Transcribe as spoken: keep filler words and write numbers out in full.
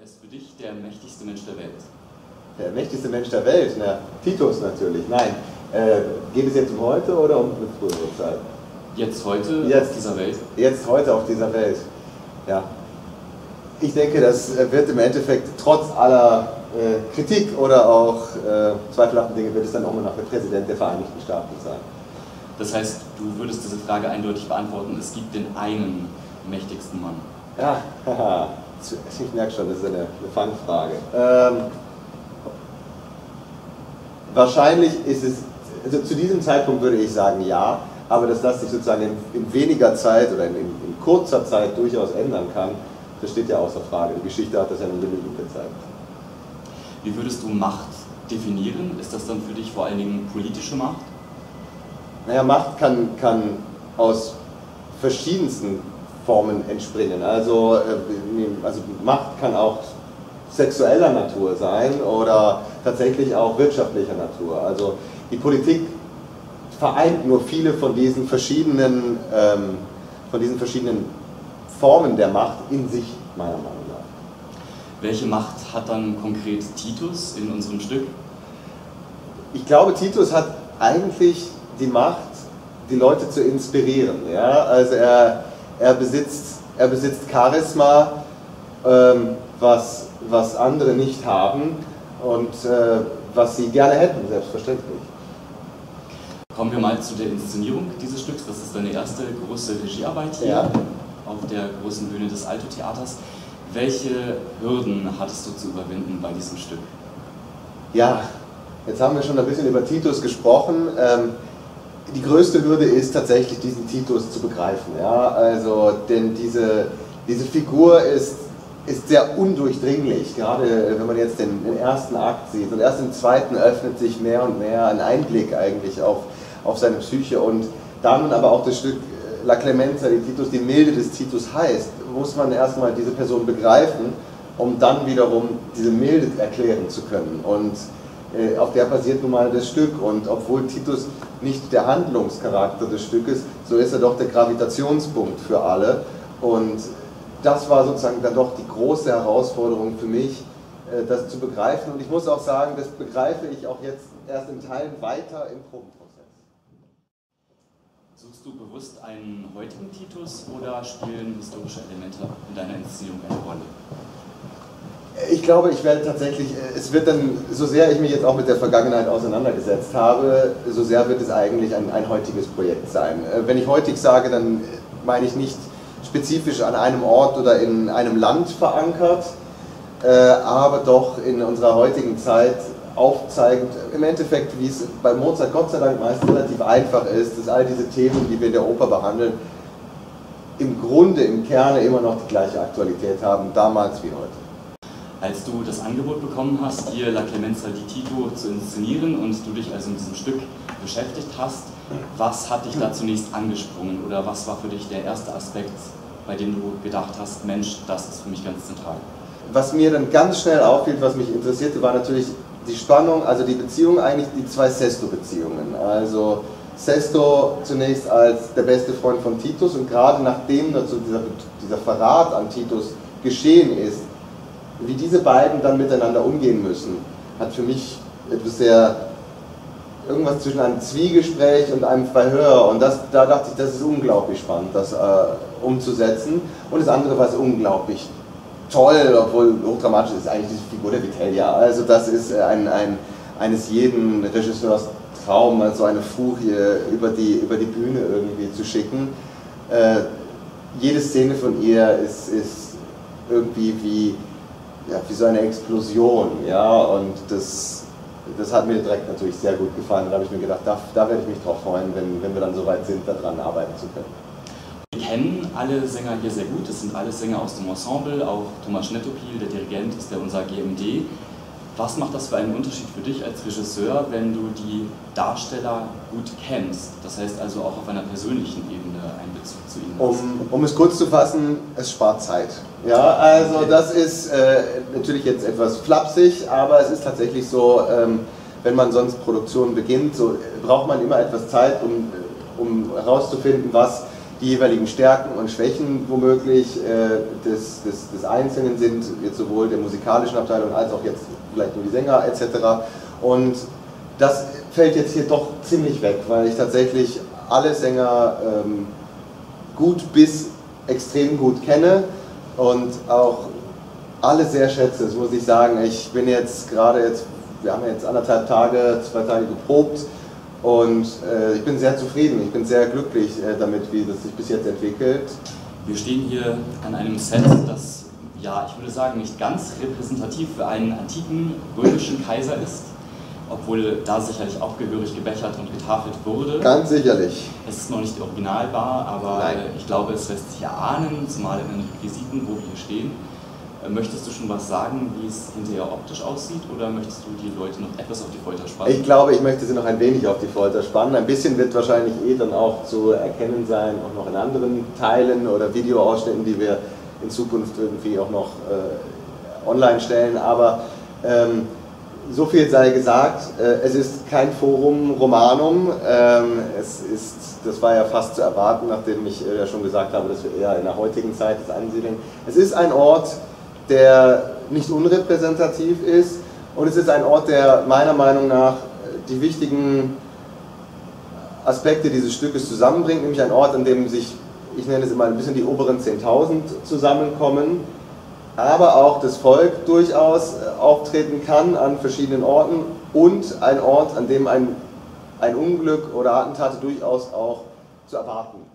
ist für dich der mächtigste Mensch der Welt? Der mächtigste Mensch der Welt? Na, Titus natürlich. Nein. Äh, geht es jetzt um heute oder um eine frühere Zeit? Jetzt heute jetzt, auf dieser Welt? Jetzt heute auf dieser Welt. Ja. Ich denke, das wird im Endeffekt trotz aller äh, Kritik oder auch äh, zweifelhaften Dinge, wird es dann auch immer noch der Präsident der Vereinigten Staaten sein. Das heißt, du würdest diese Frage eindeutig beantworten, es gibt den einen mächtigsten Mann. Ja, haha. Ich merke schon, das ist eine, eine Fangfrage. Ähm, wahrscheinlich ist es, also zu diesem Zeitpunkt würde ich sagen ja, aber dass das sich sozusagen in, in weniger Zeit oder in, in, in kurzer Zeit durchaus ändern kann, das steht ja außer Frage. Die Geschichte hat das ja nun genügend gezeigt. Wie würdest du Macht definieren? Ist das dann für dich vor allen Dingen politische Macht? Naja, Macht kann, kann aus verschiedensten Formen entspringen. Also, also Macht kann auch sexueller Natur sein oder tatsächlich auch wirtschaftlicher Natur. Also die Politik vereint nur viele von diesen verschiedenen, ähm, von diesen verschiedenen Formen der Macht in sich, meiner Meinung nach. Welche Macht hat dann konkret Titus in unserem Stück? Ich glaube, Titus hat eigentlich die Macht, die Leute zu inspirieren. Ja? Also er, er, besitzt, er besitzt Charisma, ähm, was, was andere nicht haben und äh, was sie gerne hätten, selbstverständlich. Kommen wir mal zu der Inszenierung dieses Stücks. Das ist deine erste große Regiearbeit hier ja. auf der großen Bühne des Alto-Theaters. Welche Hürden hattest du zu überwinden bei diesem Stück? Ja, jetzt haben wir schon ein bisschen über Titus gesprochen. Ähm, die größte Hürde ist tatsächlich, diesen Titus zu begreifen. Ja? Also, denn diese, diese Figur ist, ist sehr undurchdringlich, gerade wenn man jetzt den, den ersten Akt sieht. Und erst im zweiten öffnet sich mehr und mehr ein Einblick eigentlich auf, auf seine Psyche. Und da nun aber auch das Stück La Clemenza di Titus, die Milde des Titus heißt, muss man erstmal diese Person begreifen, um dann wiederum diese Milde erklären zu können. Und äh, auf der basiert nun mal das Stück. Und obwohl Titus nicht der Handlungscharakter des Stückes, so ist er doch der Gravitationspunkt für alle. Und das war sozusagen dann doch die große Herausforderung für mich, äh, das zu begreifen. Und ich muss auch sagen, das begreife ich auch jetzt erst in Teilen weiter im Probenprozess. Suchst du bewusst einen heutigen Titus oder spielen historische Elemente in deiner Inszenierung eine Rolle? Ich glaube, ich werde tatsächlich, es wird dann, so sehr ich mich jetzt auch mit der Vergangenheit auseinandergesetzt habe, so sehr wird es eigentlich ein, ein heutiges Projekt sein. Wenn ich heutig sage, dann meine ich nicht spezifisch an einem Ort oder in einem Land verankert, aber doch in unserer heutigen Zeit aufzeigend, im Endeffekt, wie es bei Mozart Gott sei Dank meist relativ einfach ist, dass all diese Themen, die wir in der Oper behandeln, im Grunde, im Kerne immer noch die gleiche Aktualität haben, damals wie heute. Als du das Angebot bekommen hast, hier La Clemenza di Tito zu inszenieren und du dich also mit diesem Stück beschäftigt hast, was hat dich da zunächst angesprungen oder was war für dich der erste Aspekt, bei dem du gedacht hast, Mensch, das ist für mich ganz zentral? Was mir dann ganz schnell auffiel, was mich interessierte, war natürlich die Spannung, also die Beziehung, eigentlich die zwei Sesto-Beziehungen. Also Sesto zunächst als der beste Freund von Titus und gerade nachdem dazu dieser, dieser Verrat an Titus geschehen ist, wie diese beiden dann miteinander umgehen müssen, hat für mich etwas sehr, irgendwas zwischen einem Zwiegespräch und einem Verhör und das, da dachte ich, das ist unglaublich spannend, das äh, umzusetzen und das andere war es unglaublich toll, obwohl hochdramatisch ist eigentlich diese Figur der Vitellia. Also das ist ein, ein, eines jeden Regisseurs Traum, also eine Furie über die, über die Bühne irgendwie zu schicken. Äh, jede Szene von ihr ist, ist irgendwie wie, ja, wie so eine Explosion. Ja? Und das, das hat mir direkt natürlich sehr gut gefallen. Da habe ich mir gedacht, da, da werde ich mich drauf freuen, wenn, wenn wir dann so weit sind, daran arbeiten zu können. Wir kennen alle Sänger hier sehr gut, es sind alles Sänger aus dem Ensemble, auch Thomas Schnettopil, der Dirigent, ist der unser G M D. Was macht das für einen Unterschied für dich als Regisseur, wenn du die Darsteller gut kennst? Das heißt also auch auf einer persönlichen Ebene einen Bezug zu ihnen hast. Um, um es kurz zu fassen, es spart Zeit. Ja, also das ist äh, natürlich jetzt etwas flapsig, aber es ist tatsächlich so, ähm, wenn man sonst Produktionen beginnt, so braucht man immer etwas Zeit, um, um herauszufinden, was die jeweiligen Stärken und Schwächen womöglich äh, des, des, des Einzelnen sind, jetzt sowohl der musikalischen Abteilung als auch jetzt vielleicht nur die Sänger et cetera. Und das fällt jetzt hier doch ziemlich weg, weil ich tatsächlich alle Sänger ähm, gut bis extrem gut kenne und auch alle sehr schätze, das muss ich sagen. Ich bin jetzt gerade jetzt, wir haben jetzt anderthalb Tage, zwei Tage geprobt und äh, ich bin sehr zufrieden, ich bin sehr glücklich äh, damit, wie das sich bis jetzt entwickelt. Wir stehen hier an einem Set, das, ja, ich würde sagen, nicht ganz repräsentativ für einen antiken römischen Kaiser ist, obwohl da sicherlich auch gehörig gebechert und getafelt wurde. Ganz sicherlich. Es ist noch nicht originalbar, aber Nein. ich glaube, es lässt sich erahnen, zumal in den Requisiten, wo wir hier stehen. Möchtest du schon was sagen, wie es hinterher optisch aussieht, oder möchtest du die Leute noch etwas auf die Folter spannen? Ich glaube, ich möchte sie noch ein wenig auf die Folter spannen. Ein bisschen wird wahrscheinlich eh dann auch zu erkennen sein, auch noch in anderen Teilen oder Videoausschnitten, die wir in Zukunft irgendwie auch noch äh, online stellen. Aber ähm, so viel sei gesagt, äh, es ist kein Forum Romanum. Ähm, es ist, das war ja fast zu erwarten, nachdem ich äh, ja schon gesagt habe, dass wir eher in der heutigen Zeit das ansiedeln. Es ist ein Ort, der nicht unrepräsentativ ist, und es ist ein Ort, der meiner Meinung nach die wichtigen Aspekte dieses Stückes zusammenbringt, nämlich ein Ort, an dem sich, ich nenne es immer ein bisschen die oberen zehntausend zusammenkommen, aber auch das Volk durchaus auftreten kann an verschiedenen Orten, und ein Ort, an dem ein, ein Unglück oder Attentate durchaus auch zu erwarten